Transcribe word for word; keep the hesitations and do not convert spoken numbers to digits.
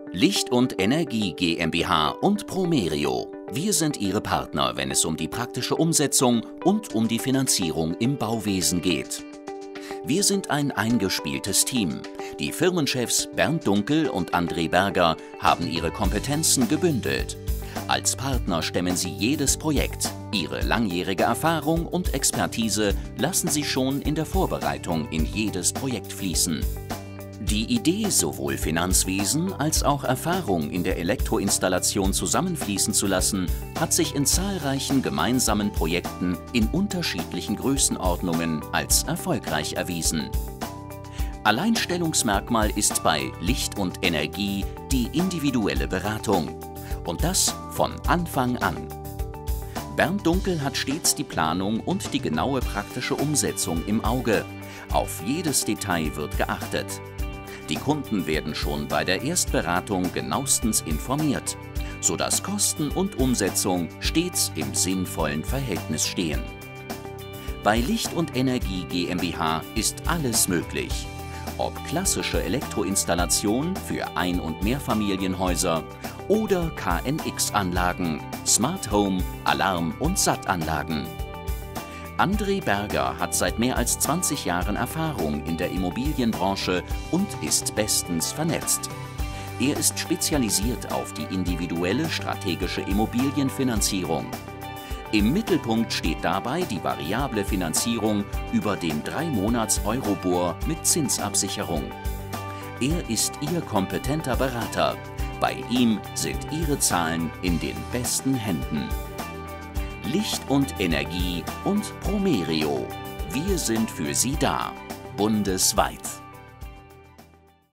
Licht und Energie GmbH und Promerio. Wir sind Ihre Partner, wenn es um die praktische Umsetzung und um die Finanzierung im Bauwesen geht. Wir sind ein eingespieltes Team. Die Firmenchefs Bernd Dunkel und André Berger haben ihre Kompetenzen gebündelt. Als Partner stemmen sie jedes Projekt. Ihre langjährige Erfahrung und Expertise lassen sie schon in der Vorbereitung in jedes Projekt fließen. Die Idee, sowohl Finanzwesen als auch Erfahrung in der Elektroinstallation zusammenfließen zu lassen, hat sich in zahlreichen gemeinsamen Projekten in unterschiedlichen Größenordnungen als erfolgreich erwiesen. Alleinstellungsmerkmal ist bei Licht und Energie die individuelle Beratung. Und das von Anfang an. Bernd Dunkel hat stets die Planung und die genaue praktische Umsetzung im Auge. Auf jedes Detail wird geachtet. Die Kunden werden schon bei der Erstberatung genauestens informiert, sodass Kosten und Umsetzung stets im sinnvollen Verhältnis stehen. Bei Licht und Energie GmbH ist alles möglich. Ob klassische Elektroinstallation für Ein- und Mehrfamilienhäuser oder K N X-Anlagen, Smart Home, Alarm- und S A T-Anlagen. André Berger hat seit mehr als zwanzig Jahren Erfahrung in der Immobilienbranche und ist bestens vernetzt. Er ist spezialisiert auf die individuelle strategische Immobilienfinanzierung. Im Mittelpunkt steht dabei die variable Finanzierung über den drei Monats Euribor mit Zinsabsicherung. Er ist Ihr kompetenter Berater. Bei ihm sind Ihre Zahlen in den besten Händen. Licht und Energie und Promerio. Wir sind für Sie da, bundesweit.